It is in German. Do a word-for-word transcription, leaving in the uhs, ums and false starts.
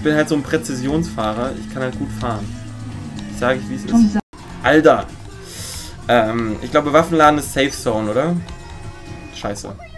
Ich bin halt so ein Präzisionsfahrer. Ich kann halt gut fahren. Ich sage ich, wie es ist. Alter! Ähm, ich glaube, Waffenladen ist Safe Zone, oder? Scheiße.